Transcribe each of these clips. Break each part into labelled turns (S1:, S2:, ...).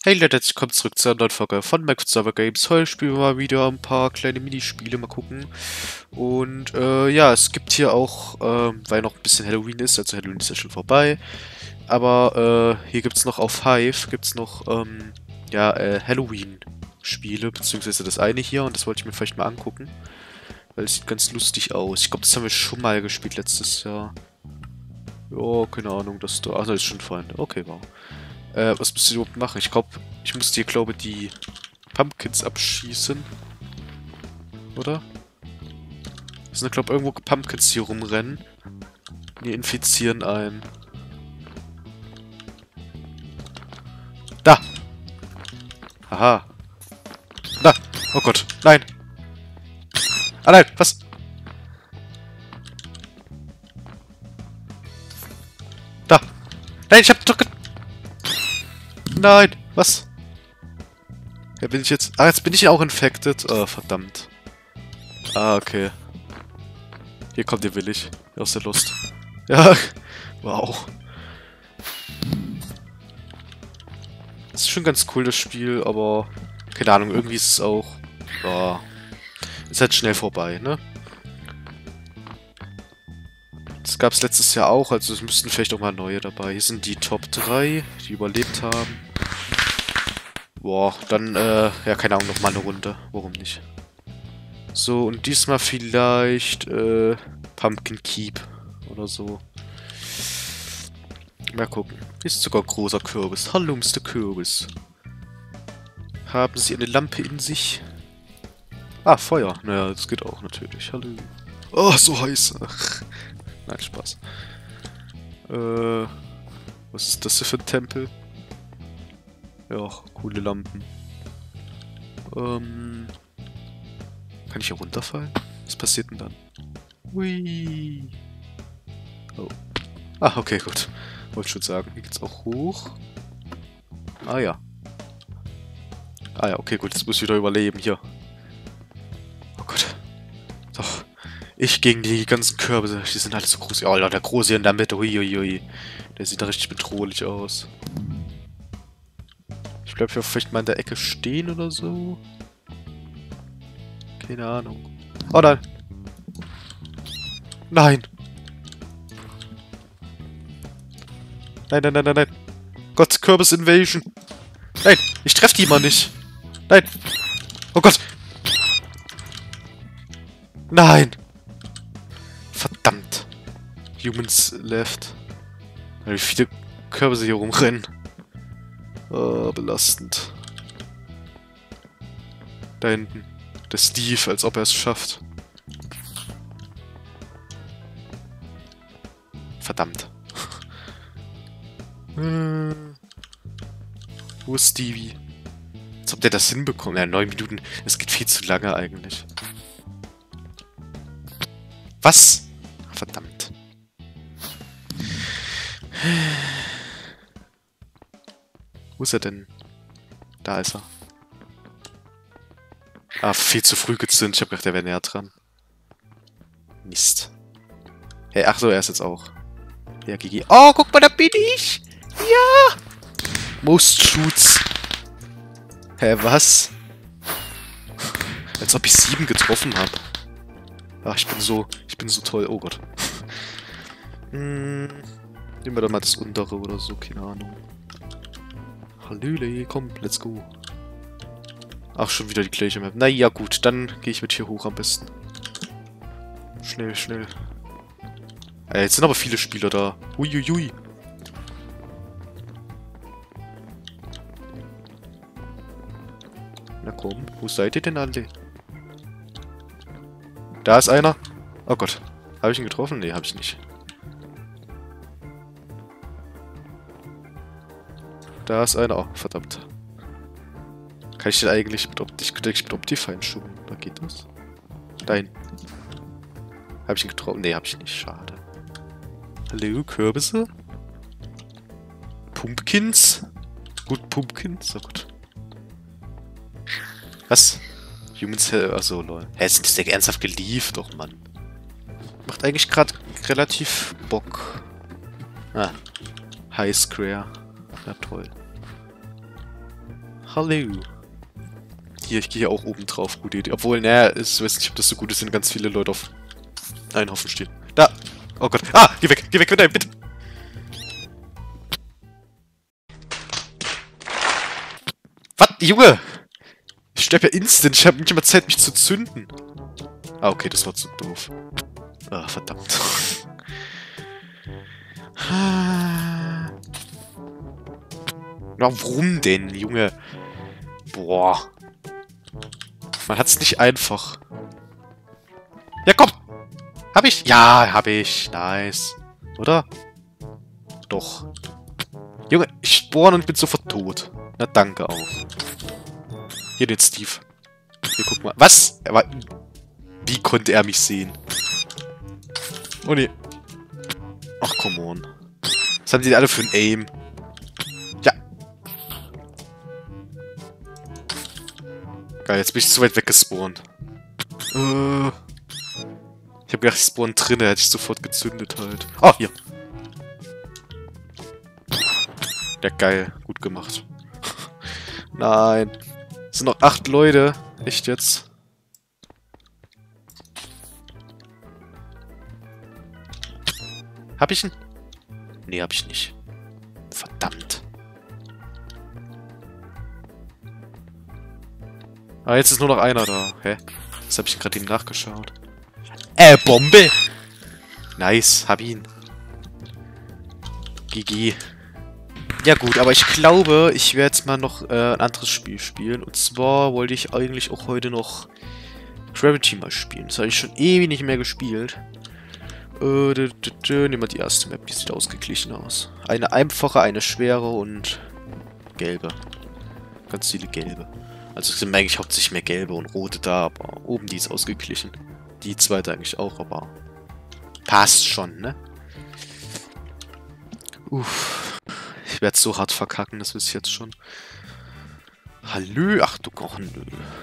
S1: Hey Leute, jetzt kommt zurück zu einer neuen Folge von Max Server Games. Heute spielen wir mal wieder ein paar kleine Minispiele, mal gucken. Und ja, es gibt hier auch, weil noch ein bisschen Halloween ist, also Halloween ist ja schon vorbei. Aber hier gibt es noch auf Hive, gibt es noch, ja, Halloween-Spiele, beziehungsweise das eine hier. Und das wollte ich mir vielleicht mal angucken. Weil es sieht ganz lustig aus. Ich glaube, das haben wir schon mal gespielt letztes Jahr. Ja, keine Ahnung, das da. Ach, das ist schon Freunde. Okay, wow. Was müsst ihr überhaupt machen? Ich glaube, ich muss dir, glaube die Pumpkins abschießen. Oder? Es sind, glaube irgendwo Pumpkins, die hier rumrennen. Die infizieren einen. Da! Haha. Da! Oh Gott, nein! Ah nein, was? Da! Nein, ich hab doch Nein, was? Ja, bin ich jetzt... Ah, jetzt bin ich ja auch infected. Oh, verdammt. Ah, okay. Hier kommt ihr willig. Aus der Lust. Ja, wow. Das ist schon ganz cool, das Spiel, aber... Keine Ahnung, irgendwie ist es auch... Ja, ist halt schnell vorbei, ne? Das gab es letztes Jahr auch, also es müssten vielleicht auch mal neue dabei. Hier sind die Top 3, die überlebt haben. Boah, dann, ja, keine Ahnung, nochmal eine Runde. Warum nicht? So, und diesmal vielleicht, Pumpkin Keep oder so. Mal gucken. Ist sogar großer Kürbis. Hallo, Mr. Kürbis. Haben Sie eine Lampe in sich? Ah, Feuer. Naja, das geht auch natürlich. Hallo. Oh, so heiß. Nein, Spaß. Was ist das hier für ein Tempel? Ja, coole Lampen. Kann ich hier runterfallen? Was passiert denn dann? Hui. Oh. Ah, okay, gut. Wollte schon sagen. Hier geht's auch hoch. Ah ja. Ah ja, okay, gut. Jetzt muss ich wieder überleben. Hier. Oh Gott. Doch. Ich gegen die ganzen Kürbisse. Die sind alle so groß. Oh, der Große hier in der Mitte. Huiuiui. Der sieht da richtig bedrohlich aus. Ich bleib hier vielleicht mal in der Ecke stehen oder so. Keine Ahnung. Oh nein. Nein. Nein, nein, nein, nein, nein. Gott, Kürbis Invasion. Nein, ich treffe die mal nicht. Nein. Oh Gott. Nein. Verdammt. Humans left. Wie viele Kürbisse hier rumrennen. Oh, belastend. Da hinten. Der Steve, als ob er es schafft. Verdammt. Wo ist Stevie? Als ob der das hinbekommt. Ja, 9 Minuten. Es geht viel zu lange eigentlich. Was? Verdammt. Wo ist er denn? Da ist er. Ah, viel zu früh gezündet. Ich hab gedacht, der wäre näher dran. Mist. Hey, ach so, er ist jetzt auch. Ja, GG. Oh, guck mal, da bin ich! Ja! Most Shoots. Hä, was? Als ob ich 7 getroffen habe. Ach, ich bin so toll. Oh Gott. Nehmen wir doch mal das untere oder so, keine Ahnung. Hallöle, komm, let's go. Ach, schon wieder die gleiche Map. Naja, gut, dann gehe ich mit hier hoch am besten. Schnell, schnell. Jetzt sind aber viele Spieler da. Uiuiui. Na komm, wo seid ihr denn alle? Da ist einer. Oh Gott. Habe ich ihn getroffen? Nee, habe ich nicht. Da ist einer. Oh, verdammt. Kann ich den eigentlich mit Optifine schuben? Da geht das? Nein. Habe ich ihn getroffen? Nee, habe ich nicht. Schade. Hallo, Kürbisse? Pumpkins? Gut, Pumpkins? Oh Gott. Was? Humans, achso, lol. Hä, ist das der ernsthaft geliefert? Doch, Mann. Macht eigentlich gerade relativ Bock. Ah. High Square. Ja, toll. Hallo. Hier, ich gehe hier auch oben drauf. Gute Idee. Obwohl, naja, ich weiß nicht, ob das so gut ist, wenn ganz viele Leute auf einen Haufen stehen. Da! Oh Gott. Ah! Geh weg, nein, bitte! Was? Junge! Ich sterbe ja instant. Ich habe nicht mal Zeit, mich zu zünden. Ah, okay, das war zu doof. Ah, verdammt. Na, warum denn, Junge? Boah. Man hat's nicht einfach. Ja, komm! Hab ich? Ja, hab ich. Nice. Oder? Doch. Junge, ich spawn und bin sofort tot. Na, danke auch. Hier den Steve. Hier, guck mal. Was? Er war... Wie konnte er mich sehen? Oh, nee. Ach, come on. Was haben die denn alle für ein Aim? Ja. Geil, jetzt bin ich zu weit weggespawnt. Ich hab gedacht, ich spawn drinne, hätte ich sofort gezündet halt. Oh, hier. Ja, geil. Gut gemacht. Nein. Es sind noch 8 Leute. Echt jetzt? Hab ich ihn? Nee, hab ich nicht. Verdammt. Ah, jetzt ist nur noch einer da. Hä? Das hab ich gerade eben nachgeschaut. Bombe! Nice, hab ihn. GG. Ja gut, aber ich glaube, ich werde jetzt mal noch ein anderes Spiel spielen. Und zwar wollte ich eigentlich auch heute noch Gravity mal spielen. Das habe ich schon ewig nicht mehr gespielt. Nehmen wir die erste Map, die sieht ausgeglichen aus. Eine einfache, eine schwere und gelbe. Ganz viele gelbe. Also es sind eigentlich hauptsächlich mehr gelbe und rote da, aber oben die ist ausgeglichen. Die zweite eigentlich auch, aber passt schon, ne? Uff. Ich werde so hart verkacken, das wisst ihr jetzt schon. Hallö, ach du Gott, nö.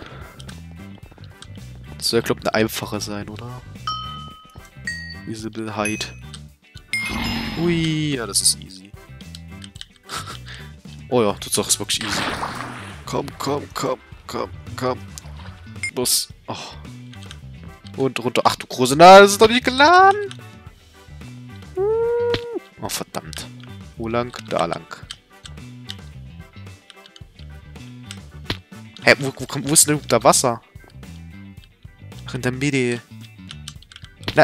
S1: Das soll, glaube ich, eine einfache sein, oder? Visible Height. Ui, ja, das ist easy. Oh ja, das ist wirklich easy. Komm. Los. Oh. Und runter. Ach du große, na, das ist doch nicht geladen. Oh, verdammt. Wo lang? Da lang. Hä, wo ist denn da Wasser? Ach, in der Mitte. Na.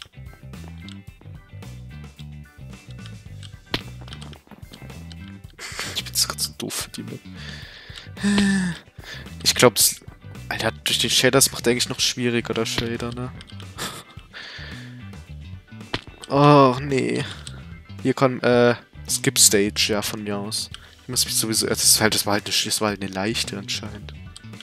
S1: Ich bin gerade so doof für die Map. Ich glaube, Alter, durch den Shader, das macht eigentlich noch schwieriger, der Shader, ne? Oh, nee. Hier kann, Skip Stage, ja, von mir aus. Ich muss mich sowieso, das war halt eine leichte anscheinend.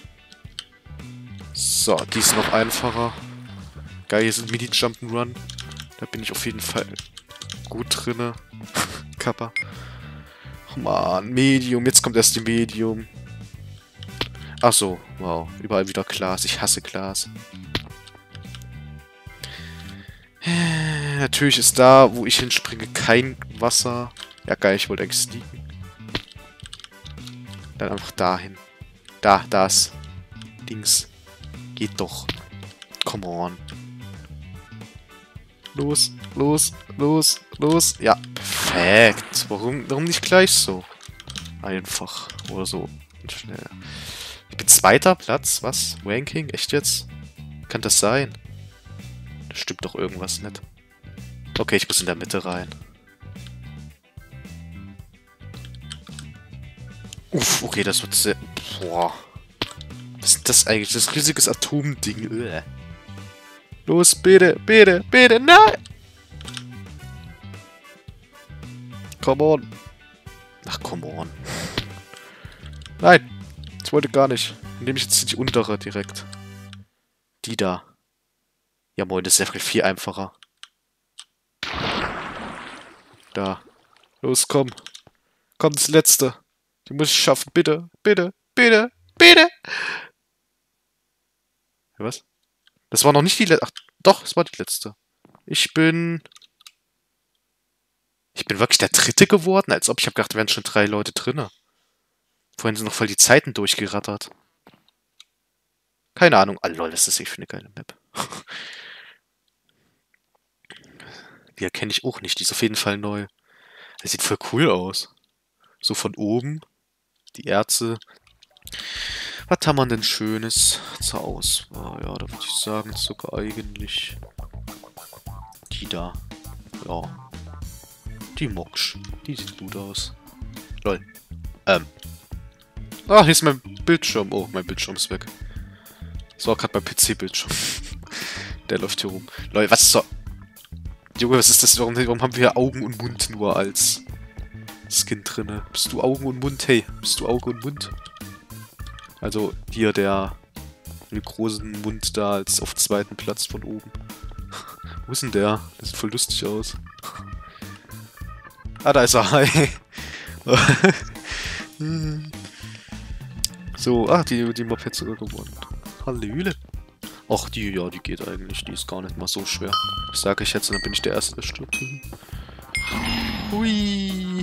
S1: So, die ist noch einfacher. Geil, hier sind Mini-Jump'n'Run. Da bin ich auf jeden Fall gut drinne. Kappa. Oh man, Medium, jetzt kommt erst die Medium. Ach so, wow, überall wieder Glas. Ich hasse Glas. Natürlich ist da, wo ich hinspringe, kein Wasser. Ja, geil, ich wollte eigentlich sneaken. Dann einfach dahin. Das. Dings. Geht doch. Come on. Los. Ja, perfekt. Warum nicht gleich so? Einfach. Oder so. Und schnell. Ich bin 2. Platz. Was? Ranking? Echt jetzt? Kann das sein? Da stimmt doch irgendwas nicht. Okay, ich muss in der Mitte rein. Uff, okay, das wird sehr... Boah. Was ist das eigentlich? Das ist ein riesiges Atomding. Uah. Los, bitte, nein! Come on. Ach, come on. Nein, ich wollte gar nicht. Dann nehme ich jetzt die untere direkt. Die da. Ja moin, das ist ja viel einfacher. Da. Los, komm. Komm, das letzte. Die muss ich schaffen. Bitte. Was? Das war noch nicht die letzte. Ach, doch, es war die letzte. Ich bin wirklich der 3. geworden, als ob ich habe gedacht, da wären schon 3 Leute drinne. Vorhin sind noch voll die Zeiten durchgerattert. Keine Ahnung. Ah, lol, das ist echt für eine geile Map. Die erkenne ich auch nicht. Die ist auf jeden Fall neu. Das sieht voll cool aus. So von oben. Die Erze. Was haben wir denn Schönes zur Auswahl? Ja, da würde ich sagen, sogar eigentlich die da. Ja. Die Moksch. Die sieht gut aus. Lol. Ah, hier ist mein Bildschirm. Oh, mein Bildschirm ist weg. Das war gerade mein PC-Bildschirm. Der läuft hier rum. Lol, was ist so... Junge, was ist das? Warum haben wir hier Augen und Mund nur als Skin drinne? Bist du Augen und Mund? Hey, bist du Auge und Mund? Also hier der mit großen Mund da als auf zweiten Platz von oben. Wo ist denn der? Der sieht voll lustig aus. Ah, da ist er. Hi. So, die Mob hat sogar gewonnen. Hallöle. Ach, die geht eigentlich. Die ist gar nicht mal so schwer. Das sage ich jetzt und dann bin ich der Erste, der stirbt. Hui.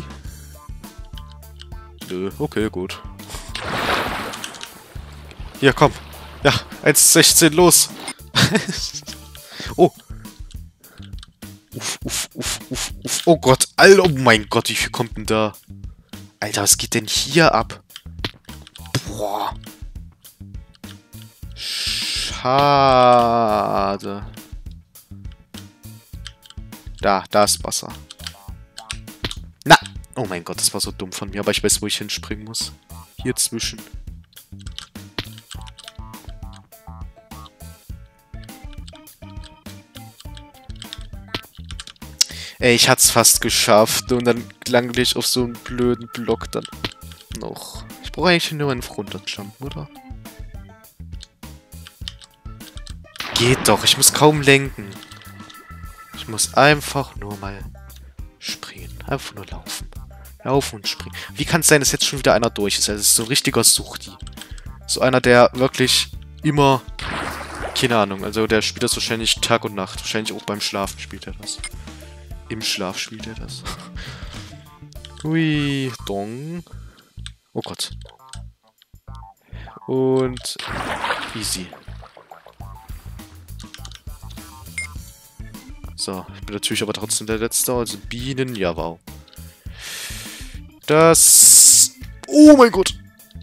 S1: Nö, okay, gut. Hier, komm. Ja, 1,16, los. Oh. Uff. Oh Gott, Alter, oh mein Gott, wie viel kommt denn da? Alter, was geht denn hier ab? Boah. Schade. Da ist Wasser. Na! Oh mein Gott, das war so dumm von mir, aber ich weiß, wo ich hinspringen muss. Hier zwischen. Ey, ich hat's fast geschafft und dann lange ich auf so einen blöden Block dann noch. Ich brauche eigentlich nur einen runterjumpen, oder? Geht doch, ich muss kaum lenken. Ich muss einfach nur mal springen. Einfach nur laufen. Laufen und springen. Wie kann es sein, dass jetzt schon wieder einer durch ist? Also, das ist so ein richtiger Suchti. So einer, der wirklich immer... Keine Ahnung, also der spielt das wahrscheinlich Tag und Nacht. Wahrscheinlich auch beim Schlafen spielt er das. Im Schlaf spielt er das. Hui, dong. Oh Gott. Und... Easy. So, ich bin natürlich aber trotzdem der Letzte. Also Bienen, ja, wow. Das... Oh mein Gott!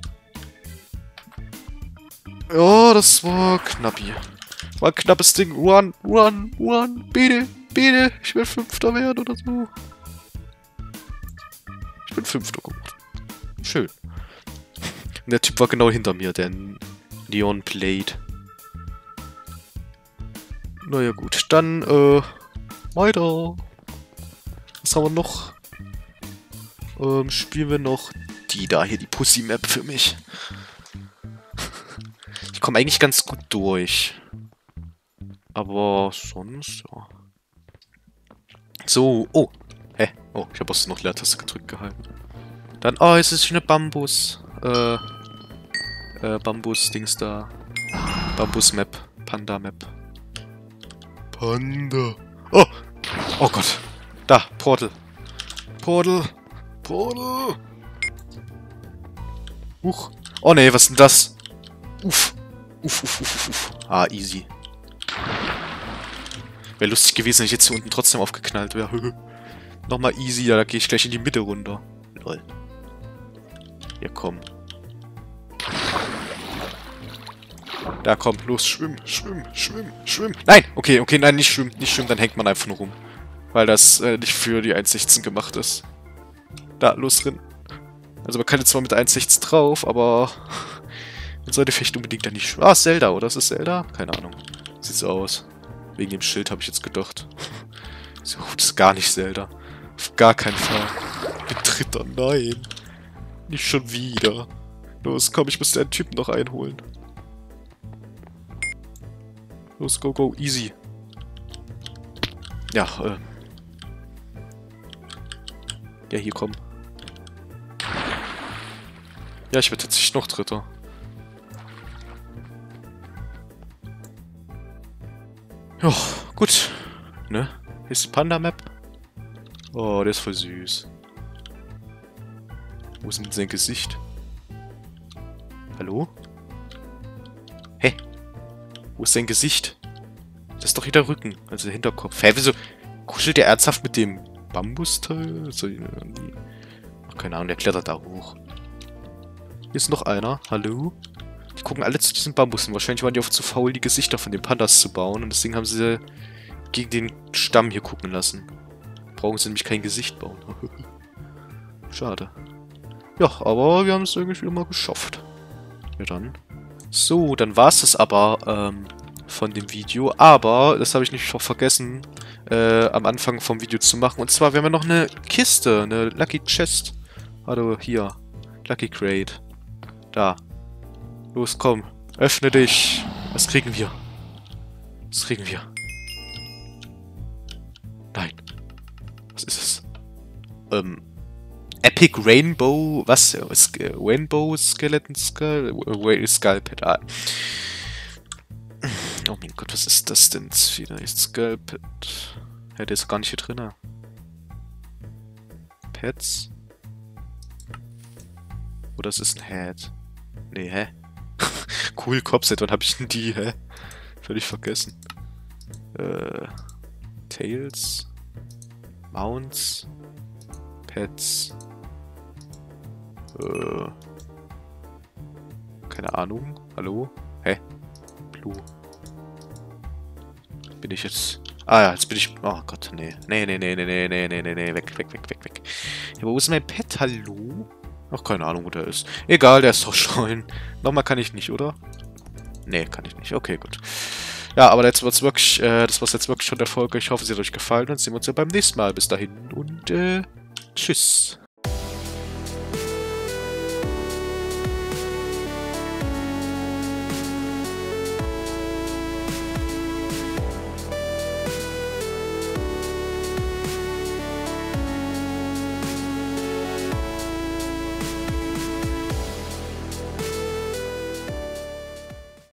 S1: Ja, das war knappi. War ein knappes Ding. Run. Biene. Ich will Fünfter werden oder so. Ich bin Fünfter geworden. Schön. Und der Typ war genau hinter mir, der Neon Blade. Naja gut, dann, weiter. Was haben wir noch? Spielen wir noch die da hier, die Pussy-Map für mich. Ich komme eigentlich ganz gut durch. Aber sonst, ja. So, oh. Hä? Oh, ich habe auch noch Leertaste gedrückt gehalten. Dann, oh, es ist eine Bambus. Bambus-Dings da. Bambus-Map. Panda-Map. Panda. Oh! Oh Gott. Da, Portal. Portal. Huch. Oh ne, was ist denn das? Uff. Ah, easy. Wäre lustig gewesen, wenn ich jetzt hier unten trotzdem aufgeknallt wäre. Nochmal easy, ja, da gehe ich gleich in die Mitte runter. Lol. Ja, komm. Da, komm, los, schwimm. Nein! Okay, nein, nicht schwimmen, dann hängt man einfach nur rum. Weil das nicht für die 1,16 gemacht ist. Da, los drin. Also man kann jetzt zwar mit 1,16 drauf, aber man sollte vielleicht unbedingt da nicht schwimmen. Ah, Zelda, oder? Ist das Zelda? Keine Ahnung. Sieht so aus. Wegen dem Schild habe ich jetzt gedacht. So, das ist gar nicht Zelda. Auf gar keinen Fall. Betritter, nein. Nicht schon wieder. Los, komm, ich muss den Typen noch einholen. Los, go, easy. Ja, ja, hier, komm. Ja, ich werde tatsächlich noch Dritter. Ja, gut. Ne? Hier ist die Panda-Map. Oh, der ist voll süß. Wo ist denn sein Gesicht? Hallo? Hä? Wo ist sein Gesicht? Das ist doch hier der Rücken, also der Hinterkopf. Hä, wieso kuschelt der ernsthaft mit dem Bambusteil? So, ach, keine Ahnung, der klettert da hoch. Hier ist noch einer. Hallo? Die gucken alle zu diesen Bambussen. Wahrscheinlich waren die oft zu faul, die Gesichter von den Pandas zu bauen. Und deswegen haben sie gegen den Stamm hier gucken lassen. Brauchen sie nämlich kein Gesicht bauen. Schade. Ja, aber wir haben es irgendwie wieder mal geschafft. Ja dann. So, dann war es das aber von dem Video. Aber, das habe ich nicht vergessen, am Anfang vom Video zu machen. Und zwar, wir haben ja noch eine Kiste, eine Lucky Chest. Also hier, Lucky Crate. Da. Los, komm. Öffne dich. Was kriegen wir? Was kriegen wir? Nein. Was ist es? Epic Rainbow... Was? Rainbow Skeleton Skull? Skullpad. Ah. Oh mein Gott, was ist das denn wieder? Skullpad. Ja, der ist gar nicht hier drin. Pets? Oder ist es ein Head? Nee, hä? Cool, Copset, wann hab ich denn die, hä? Völlig vergessen. Tails. Mounts. Pets. Keine Ahnung. Hallo? Hä? Blue. Bin ich jetzt... Ah ja, jetzt bin ich... Oh Gott, nee. Nee. Weg. Ja, wo ist mein Pet? Hallo? Ach, keine Ahnung, wo der ist. Egal, der ist doch schon. Nochmal kann ich nicht, oder? Nee, kann ich nicht. Okay, gut. Ja, aber jetzt wird's wirklich, das war's jetzt wirklich schon der Folge. Ich hoffe, sie hat euch gefallen und sehen wir uns ja beim nächsten Mal. Bis dahin und, tschüss.